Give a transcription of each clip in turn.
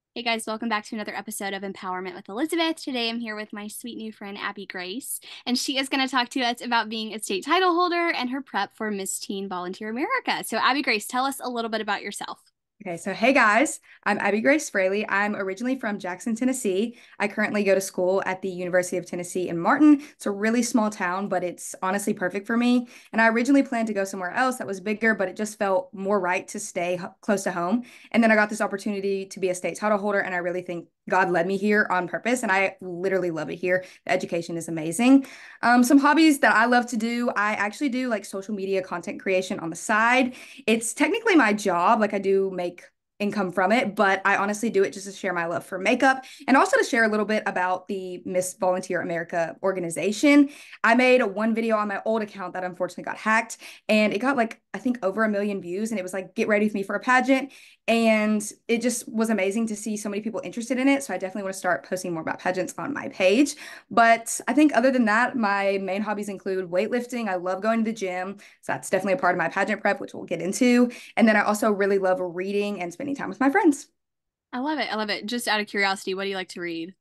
Hey guys, welcome back to another episode of Empowerment with Elizabeth. Today I'm here with my sweet new friend Abbygrayce, and she is going to talk to us about being a state title holder and her prep for Miss Teen Volunteer America. So, Abbygrayce, tell us a little bit about yourself. Okay, so hey guys, I'm Abbygrayce Fraley. I'm originally from Jackson, Tennessee. I currently go to school at the University of Tennessee in Martin. It's a really small town, but it's honestly perfect for me. And I originally planned to go somewhere else that was bigger, but it just felt more right to stay close to home. And then I got this opportunity to be a state title holder, and I really think God led me here on purpose, and I literally love it here. The education is amazing. Some hobbies that I love to do, I actually do like social media content creation on the side. It's technically my job. Like I do make income from it, but I honestly do it just to share my love for makeup and also to share a little bit about the Miss Volunteer America organization. I made one video on my old account that unfortunately got hacked, and it got like I think over 1 million views, and it was like get ready with me for a pageant. And it just was amazing to see so many people interested in it. So I definitely want to start posting more about pageants on my page. But I think other than that, my main hobbies include weightlifting. I love going to the gym. So that's definitely a part of my pageant prep, which we'll get into. And then I also really love reading and spending time with my friends. I love it. I love it. Just out of curiosity, what do you like to read?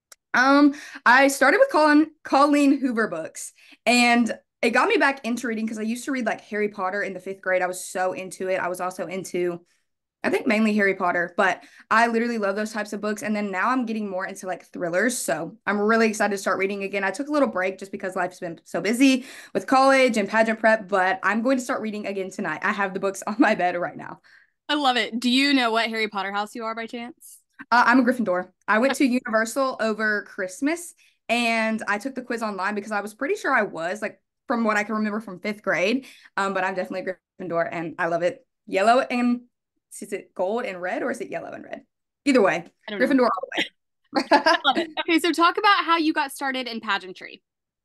Um, I started with Colleen Hoover books, and it got me back into reading because I used to read like Harry Potter in the fifth grade. I was so into it. I was also into I think mainly Harry Potter, but I literally love those types of books. And then now I'm getting more into like thrillers. So I'm really excited to start reading again. I took a little break just because life's been so busy with college and pageant prep, but I'm going to start reading again tonight. I have the books on my bed right now. I love it. Do you know what Harry Potter house you are by chance? I'm a Gryffindor. I went to Universal over Christmas, and I took the quiz online because I was pretty sure I was, like, from what I can remember from fifth grade. But I'm definitely a Gryffindor, and I love it. Yellow and is it gold and red, or is it yellow and red? Either way, I don't know. Gryffindor all the way. Love it. Okay, so talk about how you got started in pageantry.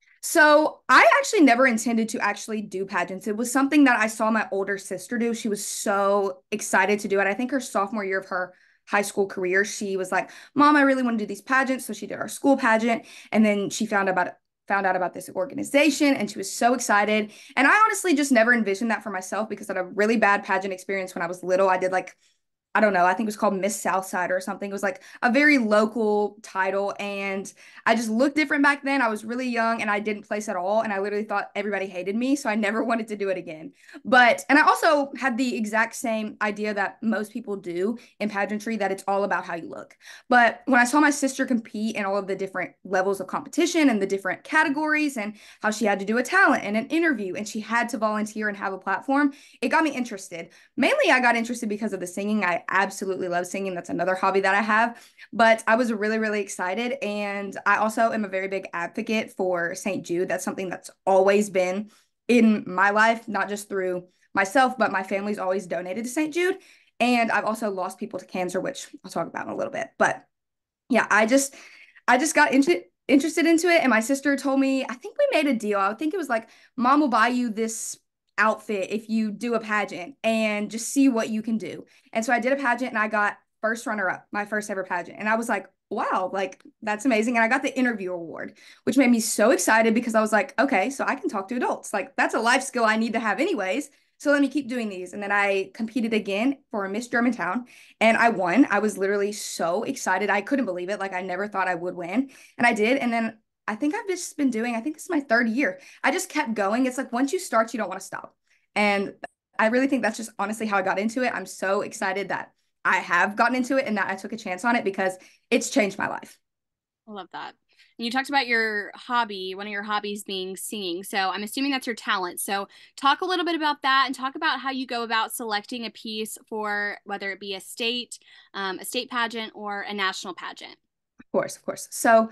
So I actually never intended to actually do pageants. It was something that I saw my older sister do. She was so excited to do it. I think her sophomore year of her high school career, she was like, "Mom, I really want to do these pageants." So she did our school pageant, and then she found out about this organization, and she was so excited. And I honestly just never envisioned that for myself because I had a really bad pageant experience when I was little. I did like I don't know. I think it was called Miss Southside or something. It was like a very local title. And I just looked different back then. I was really young and I didn't place at all. And I literally thought everybody hated me. So I never wanted to do it again. And I also had the exact same idea that most people do in pageantry, that it's all about how you look. But when I saw my sister compete in all of the different levels of competition and the different categories and how she had to do a talent and an interview and she had to volunteer and have a platform, it got me interested. Mainly, I got interested because of the singing. I absolutely love singing. That's another hobby that I have. But I was really, really excited. And I also am a very big advocate for St. Jude. That's something that's always been in my life, not just through myself, but my family's always donated to St. Jude. And I've also lost people to cancer, which I'll talk about in a little bit. But yeah, I just got interested into it, and my sister told me, I think we made a deal. I think it was like, Mom will buy you this outfit if you do a pageant and just see what you can do. And so I did a pageant and I got first runner up, my first ever pageant. And I was like, wow, like that's amazing. And I got the interview award, which made me so excited because I was like, okay, so I can talk to adults. Like that's a life skill I need to have anyways. So let me keep doing these. And then I competed again for Miss Germantown and I won. I was literally so excited. I couldn't believe it. Like I never thought I would win. And I did. And then I think I've just been doing, I think this is my third year. I just kept going. It's like once you start, you don't want to stop. And I really think that's just honestly how I got into it. I'm so excited that I have gotten into it and that I took a chance on it because it's changed my life. I love that. And you talked about your hobby, one of your hobbies being singing. So I'm assuming that's your talent. So talk a little bit about that and talk about how you go about selecting a piece for whether it be a state pageant or a national pageant. Of course, of course. So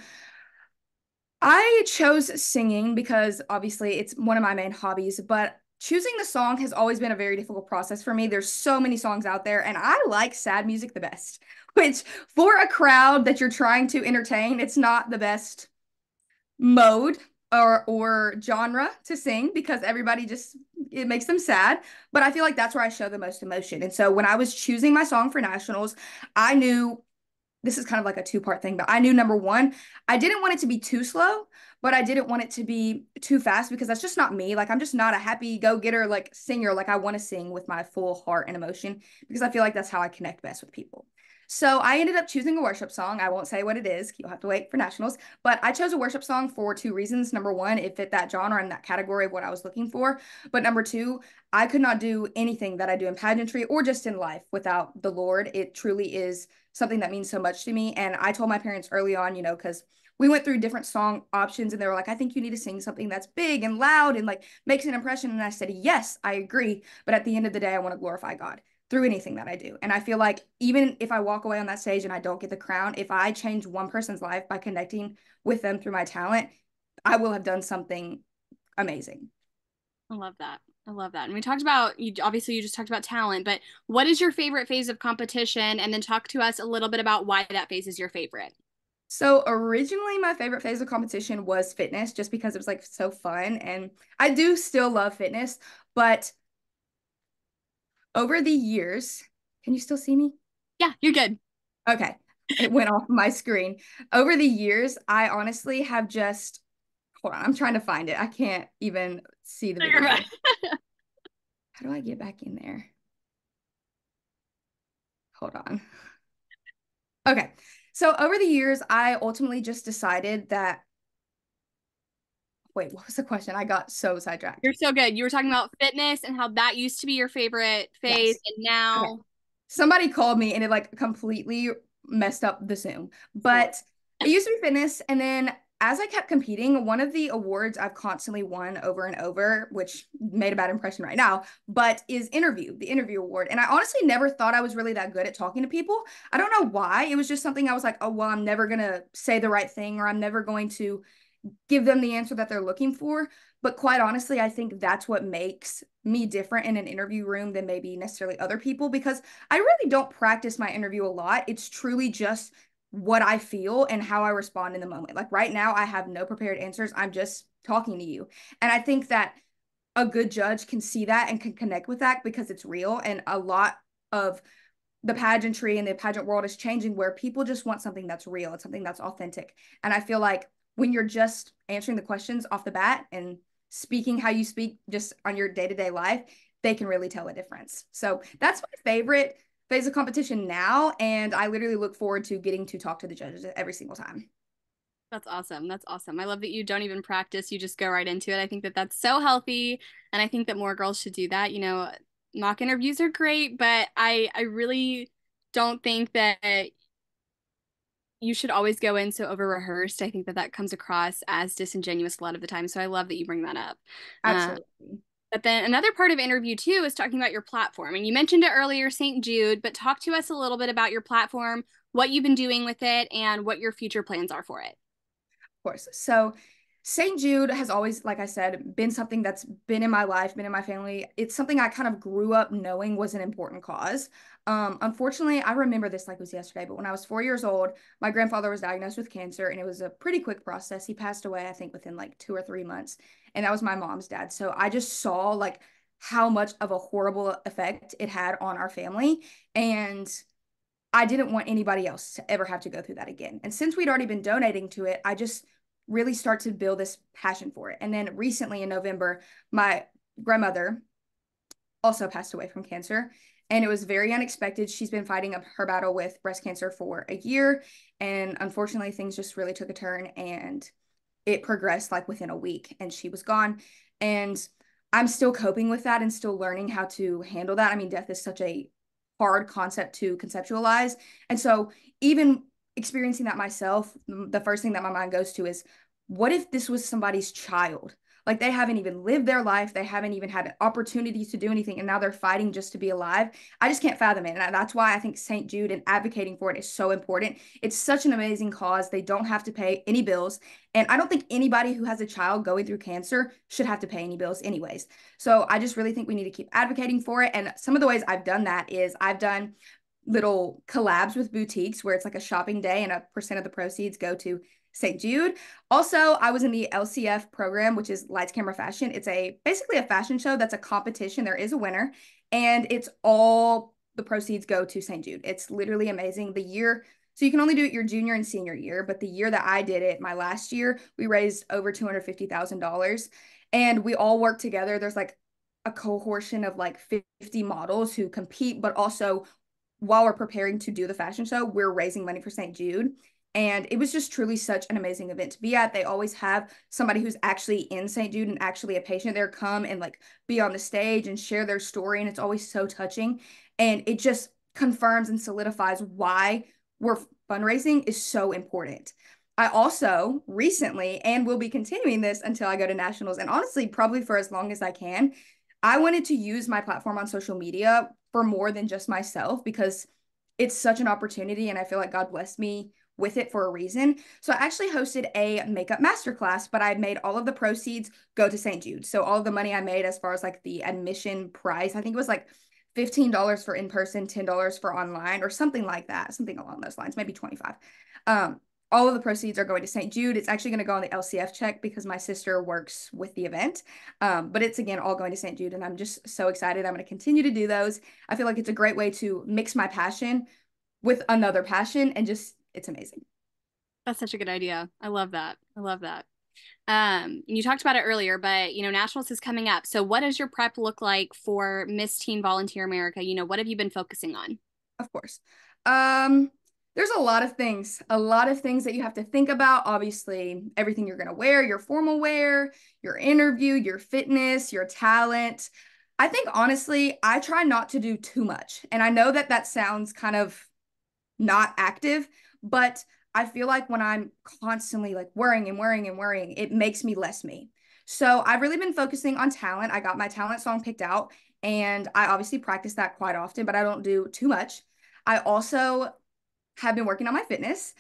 I chose singing because obviously it's one of my main hobbies, but choosing the song has always been a very difficult process for me. There's so many songs out there, and I like sad music the best, which for a crowd that you're trying to entertain, it's not the best mode or genre to sing because everybody just it makes them sad. But I feel like that's where I show the most emotion. And so when I was choosing my song for nationals, I knew this is kind of like a two-part thing, but I knew number one, I didn't want it to be too slow, but I didn't want it to be too fast because that's just not me. Like I'm just not a happy go-getter like singer. Like I want to sing with my full heart and emotion because I feel like that's how I connect best with people. So I ended up choosing a worship song. I won't say what it is. You'll have to wait for nationals. But I chose a worship song for two reasons. Number one, it fit that genre and that category of what I was looking for. But number two, I could not do anything that I do in pageantry or just in life without the Lord. It truly is something that means so much to me. And I told my parents early on, because we went through different song options and they were like, I think you need to sing something that's big and loud and like makes an impression. And I said, yes, I agree. But at the end of the day, I want to glorify God through anything that I do. And I feel like even if I walk away on that stage and I don't get the crown, if I change one person's life by connecting with them through my talent, I will have done something amazing. I love that. I love that. And we talked about you obviously you just talked about talent, but what is your favorite phase of competition? And then talk to us a little bit about why that phase is your favorite. So originally my favorite phase of competition was fitness just because it was like so fun and I do still love fitness, but over the years, can you still see me? Yeah, you're good. Okay. It went off my screen. Over the years, I honestly have just, hold on, I'm trying to find it. I can't even see the You're video. fine. How do I get back in there? Hold on. Okay. So over the years, I ultimately just decided that, wait, what was the question? I got so sidetracked. You're so good. You were talking about fitness and how that used to be your favorite phase, Yes. and Okay. now Somebody called me and it like completely messed up the Zoom. Lord. But it used to be fitness. And then as I kept competing, one of the awards I've constantly won over and over, which made a bad impression right now, but is the interview award. And I honestly never thought I was really that good at talking to people. I don't know why. It was just something I was like, oh, well, I'm never going to say the right thing or I'm never going to give them the answer that they're looking for. But quite honestly, I think that's what makes me different in an interview room than maybe necessarily other people because I really don't practice my interview a lot. It's truly just what I feel and how I respond in the moment. Like right now, I have no prepared answers. I'm just talking to you. And I think that a good judge can see that and can connect with that because it's real. And a lot of the pageantry and the pageant world is changing where people just want something that's real and something that's authentic. And I feel like when you're just answering the questions off the bat and speaking how you speak just on your day-to-day life, they can really tell a difference. So that's my favorite phase of competition now. And I literally look forward to getting to talk to the judges every single time. That's awesome. That's awesome. I love that you don't even practice. You just go right into it. I think that that's so healthy, and I think that more girls should do that. Mock interviews are great, but I really don't think that you should always go in so over rehearsed. I think that that comes across as disingenuous a lot of the time. So I love that you bring that up. Uh, Absolutely. but then another part of interview too is talking about your platform. And you mentioned it earlier, St. Jude, but talk to us a little bit about your platform, what you've been doing with it, and what your future plans are for it. Course. So St. Jude has always, like I said, been something that's been in my life, been in my family. It's something I kind of grew up knowing was an important cause. Unfortunately, I remember this like it was yesterday, but when I was 4 years old, my grandfather was diagnosed with cancer and it was a pretty quick process. He passed away, I think, within like 2 or 3 months. And that was my mom's dad. So I just saw like how much of a horrible effect it had on our family. And I didn't want anybody else to ever have to go through that again. And since we'd already been donating to it, I just really start to build this passion for it. And then recently in November, my grandmother also passed away from cancer. And it was very unexpected. She's been fighting her battle with breast cancer for a year. And unfortunately, things just really took a turn and it progressed like within a week and she was gone. And I'm still coping with that and still learning how to handle that. I mean, death is such a hard concept to conceptualize. And so, even experiencing that myself, the first thing that my mind goes to is what if this was somebody's child? Like they haven't even lived their life, they haven't even had opportunities to do anything, and now they're fighting just to be alive. I just can't fathom it. And that's why I think St. Jude and advocating for it is so important. It's such an amazing cause. They don't have to pay any bills. And I don't think anybody who has a child going through cancer should have to pay any bills, anyways. So I just really think we need to keep advocating for it. And some of the ways I've done that is I've done little collabs with boutiques where it's like a shopping day and a percent of the proceeds go to St. Jude. Also, I was in the LCF program, which is Lights Camera Fashion. It's basically a fashion show that's a competition. There is a winner, and it's all the proceeds go to St. Jude. It's literally amazing. The year So you can only do it your junior and senior year. But the year that I did it, my last year, we raised over $250,000. And we all work together. There's like a cohortion of like 50 models who compete, but also while we're preparing to do the fashion show, we're raising money for St. Jude. And it was just truly such an amazing event to be at. They always have somebody who's actually in St. Jude and actually a patient there come and like be on the stage and share their story. And it's always so touching. And it just confirms and solidifies why we're fundraising is so important. I also recently, and will be continuing this until I go to nationals, and honestly, probably for as long as I can, I wanted to use my platform on social media for more than just myself because it's such an opportunity and I feel like God blessed me with it for a reason. So I actually hosted a makeup masterclass, but I made all of the proceeds go to St. Jude. So all of the money I made as far as like the admission price, I think it was like $15 for in person, $10 for online or something like that, something along those lines, maybe 25. Um, all of the proceeds are going to St. Jude. It's actually going to go on the LCF check because my sister works with the event. But it's again all going to St. Jude, and I'm just so excited. I'm going to continue to do those. I feel like it's a great way to mix my passion with another passion, and just it's amazing. That's such a good idea. I love that. I love that. You talked about it earlier, but Nationals is coming up. So what does your prep look like for Miss Teen Volunteer America? What have you been focusing on? Of course. Um, there's a lot of things that you have to think about. Obviously, everything you're going to wear, your formal wear, your interview, your fitness, your talent. I think honestly, I try not to do too much. And I know that that sounds kind of not active, but I feel like when I'm constantly like worrying and worrying and worrying, it makes me less me. So I've really been focusing on talent. I got my talent song picked out and I obviously practice that quite often, but I don't do too much. I also have been working on my fitness.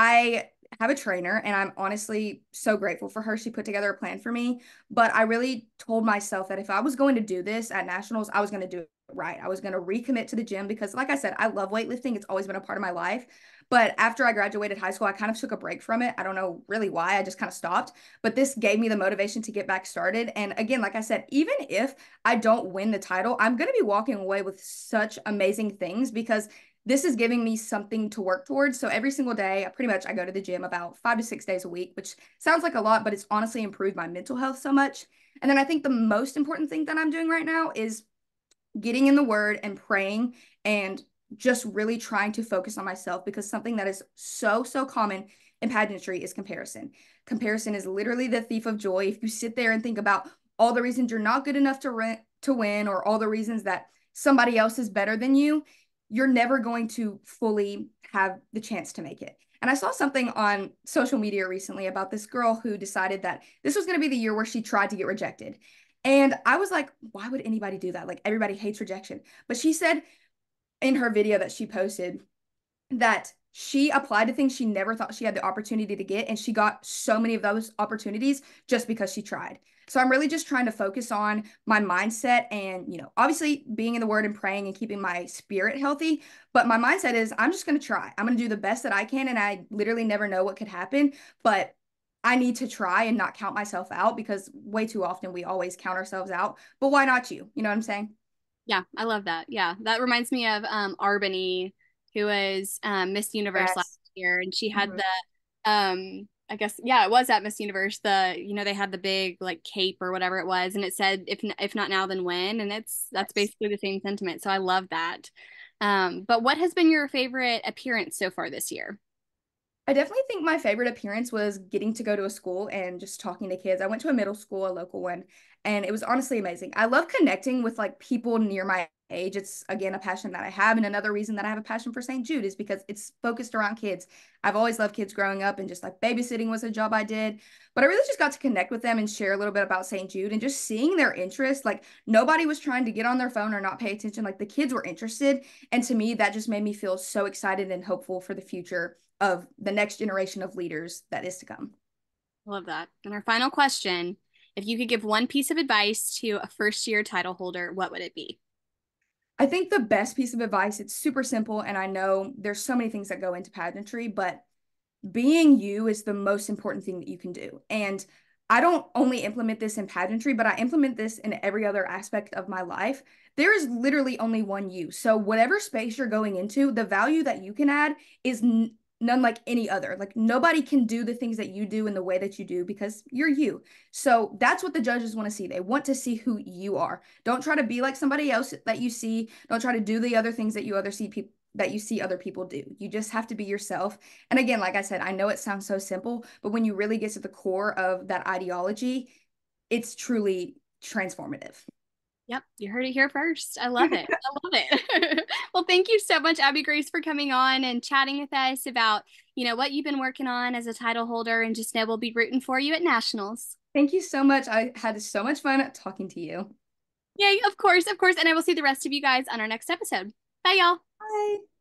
I have a trainer and I'm honestly so grateful for her. She put together a plan for me, but I really told myself that if I was going to do this at nationals, I was going to do it right. I was going to recommit to the gym because like I said, I love weightlifting. It's always been a part of my life. But after I graduated high school, I kind of took a break from it. I don't know really why. I just kind of stopped. But this gave me the motivation to get back started. And again, like I said, even if I don't win the title, I'm going to be walking away with such amazing things because this is giving me something to work towards. So every single day, I go to the gym about 5 to 6 days a week, which sounds like a lot, but it's honestly improved my mental health so much. And then I think the most important thing that I'm doing right now is getting in the word and praying and just really trying to focus on myself because something that is so common in pageantry is comparison. Comparison is literally the thief of joy. If you sit there and think about all the reasons you're not good enough to win or all the reasons that somebody else is better than you, you're never going to fully have the chance to make it. And I saw something on social media recently about this girl who decided that this was going to be the year where she tried to get rejected. And I was like, why would anybody do that? Like, everybody hates rejection. But she said in her video that she posted that she applied to things she never thought she had the opportunity to get. And she got so many of those opportunities just because she tried. So I'm really just trying to focus on my mindset and, obviously being in the word and praying and keeping my spirit healthy. But my mindset is I'm just going to try. I'm going to do the best that I can. And I literally never know what could happen. But I need to try and not count myself out because way too often we always count ourselves out. But why not you? You know what I'm saying? Yeah, I love that. Yeah, that reminds me of Arbany, who was Miss Universe last Yes. year, and she had Mhm. the I guess yeah, it was at Miss Universe. They had the big like cape or whatever it was, and it said if not now then when, and that's Yes. basically the same sentiment. So I love that. But what has been your favorite appearance so far this year? I definitely think my favorite appearance was getting to go to a school and just talking to kids. I went to a middle school, a local one, and it was honestly amazing. I love connecting with like people near my age. It's again a passion that I have. And another reason that I have a passion for St. Jude is because it's focused around kids. I've always loved kids growing up and just like babysitting was a job I did. But I really just got to connect with them and share a little bit about St. Jude and just seeing their interest. Like nobody was trying to get on their phone or not pay attention. Like the kids were interested. And to me, that just made me feel so excited and hopeful for the future of the next generation of leaders that is to come. I love that. And our final question, if you could give one piece of advice to a first year title holder, what would it be? I think the best piece of advice, it's super simple, and I know there's so many things that go into pageantry, but being you is the most important thing that you can do. And I don't only implement this in pageantry, but I implement this in every other aspect of my life. There is literally only one you. So whatever space you're going into, the value that you can add is none like any other. Like nobody can do the things that you do in the way that you do because you're you. So that's what the judges want to see. They want to see who you are. Don't try to be like somebody else that you see. Don't try to do the other things that you see other people do. You just have to be yourself. And again, like I said, I know it sounds so simple, but when you really get to the core of that ideology, it's truly transformative. Yep, you heard it here first. I love it. I love it. Well, thank you so much, Abbygrayce, for coming on and chatting with us about, what you've been working on as a title holder, and just know we'll be rooting for you at nationals. Thank you so much. I had so much fun talking to you. Yay, of course, of course. And I will see the rest of you guys on our next episode. Bye, y'all. Bye.